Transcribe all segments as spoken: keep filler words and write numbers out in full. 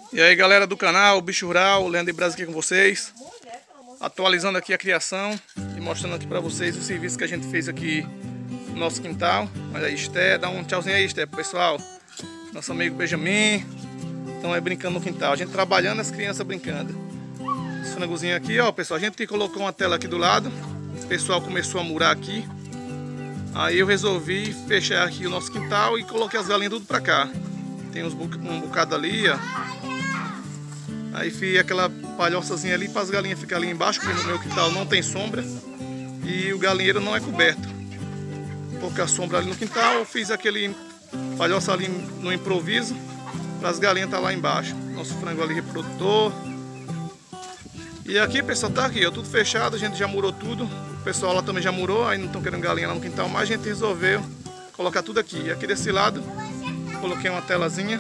E aí galera do canal, Bicho Rural, Leandro de Brasa aqui com vocês, atualizando aqui a criação e mostrando aqui pra vocês o serviço que a gente fez aqui no nosso quintal. Olha aí, Esté, dá um tchauzinho aí, Esté, pro pessoal. Nosso amigo Benjamin, estão aí brincando no quintal, a gente trabalhando, as crianças brincando. Esse frangozinho aqui, ó pessoal, a gente colocou uma tela aqui do lado, o pessoal começou a murar aqui. Aí eu resolvi fechar aqui o nosso quintal e coloquei as galinhas tudo pra cá. Tem uns bu um bocado ali, ó. Aí fiz aquela palhoçazinha ali para as galinhas ficarem ali embaixo, porque no meu quintal não tem sombra. E o galinheiro não é coberto. Pouca sombra ali no quintal, eu fiz aquele palhoça ali no improviso, para as galinhas estar tá lá embaixo. Nosso frango ali reprodutor. E aqui, pessoal, tá aqui, ó, tudo fechado, a gente já murou tudo. O pessoal lá também já murou, aí não estão querendo galinha lá no quintal, mas a gente resolveu colocar tudo aqui. E aqui desse lado, coloquei uma telazinha.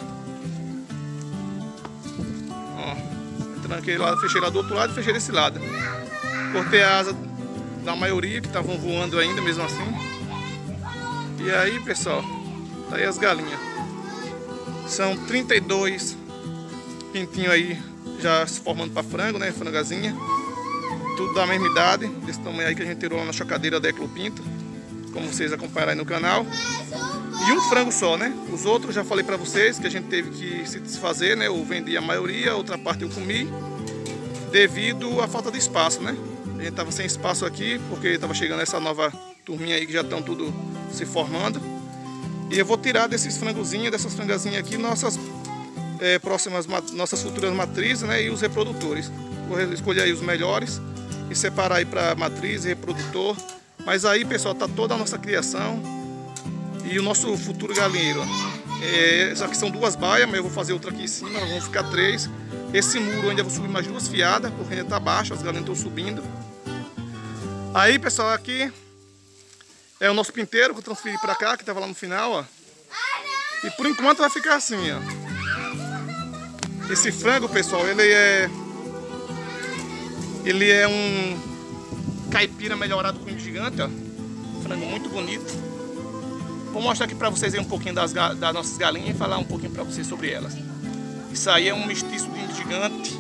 Ó, tranquei lá, fechei lá do outro lado e fechei desse lado. Cortei a asa da maioria que estavam voando ainda, mesmo assim. E aí, pessoal, tá aí as galinhas. São trinta e dois pintinhos aí, já se formando para frango, né? Frangazinha. Tudo da mesma idade, desse tamanho aí que a gente tirou lá na chocadeira da Eclopinto, como vocês acompanharam aí no canal. E um frango só, né? Os outros já falei para vocês que a gente teve que se desfazer, né? Eu vendi a maioria, a outra parte eu comi, devido à falta de espaço, né? A gente tava sem espaço aqui, porque tava chegando essa nova turminha aí que já estão tudo se formando. E eu vou tirar desses frangozinhos, dessas frangazinhas aqui, nossas é, próximas, nossas futuras matrizes, né? E os reprodutores. Vou escolher aí os melhores e separar aí para matriz e reprodutor. Mas aí, pessoal, tá toda a nossa criação e o nosso futuro galinheiro. É, essas aqui são duas baias, mas eu vou fazer outra aqui em cima, nós vamos ficar três. Esse muro eu ainda vou subir mais duas fiadas, porque ainda tá baixo, as galinhas estão subindo. Aí, pessoal, aqui é o nosso pinteiro que eu transferi para cá, que estava lá no final, ó. E por enquanto vai ficar assim, ó. Esse frango, pessoal, ele é ele é um caipira melhorado com gigante, ó. Frango muito bonito. Vou mostrar aqui para vocês aí um pouquinho das, das nossas galinhas e falar um pouquinho para vocês sobre elas. Isso aí é um mestiço de gigante.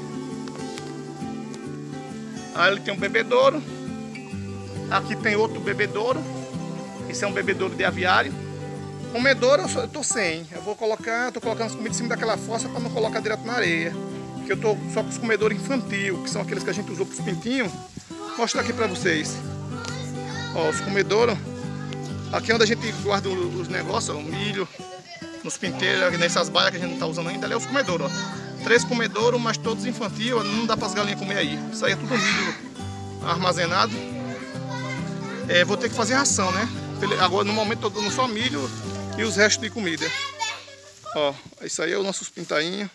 Aí ele tem um bebedouro. Aqui tem outro bebedouro. Esse é um bebedouro de aviário. Comedouro eu, só, eu tô sem. Eu vou colocar, tô colocando as comidas em cima daquela fossa para não colocar direto na areia. Porque eu tô só com os comedouros infantil, que são aqueles que a gente usou para os pintinhos. Vou mostrar aqui para vocês. Ó, os comedouros. Aqui é onde a gente guarda os negócios, ó, o milho, nos pinteiros, nessas baias que a gente não tá usando ainda. Ali é os comedouros, ó. Três comedouros, mas todos infantil, não dá para as galinhas comer aí. Isso aí é tudo milho armazenado. É, vou ter que fazer ração, né? Agora no momento tô dando só milho e os restos de comida. Ó, isso aí é os nossos pintainhos.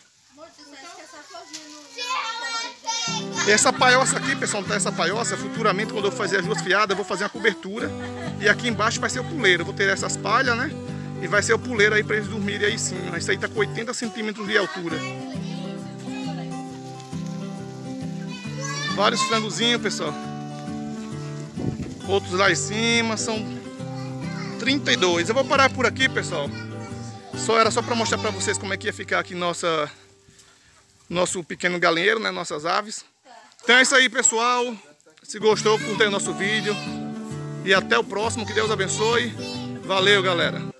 E essa paioça aqui, pessoal, tá essa paioça, futuramente quando eu fazer as duas fiadas, eu vou fazer uma cobertura. E aqui embaixo vai ser o puleiro. Eu vou ter essas palhas, né? E vai ser o puleiro aí para eles dormirem aí em cima. Isso aí tá com oitenta centímetros de altura. Vários frangozinhos, pessoal. Outros lá em cima, são trinta e dois. Eu vou parar por aqui, pessoal. Só era só para mostrar para vocês como é que ia ficar aqui nossa nosso pequeno galinheiro, né, nossas aves. Então é isso aí, pessoal. Se gostou, curta aí o nosso vídeo. E até o próximo, que Deus abençoe. Valeu, galera.